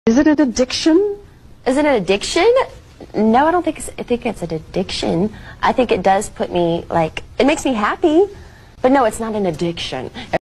Is it an addiction? Is it an addiction? No, I don't think I think it's an addiction. I think it does put me, like, it makes me happy. But no, it's not an addiction.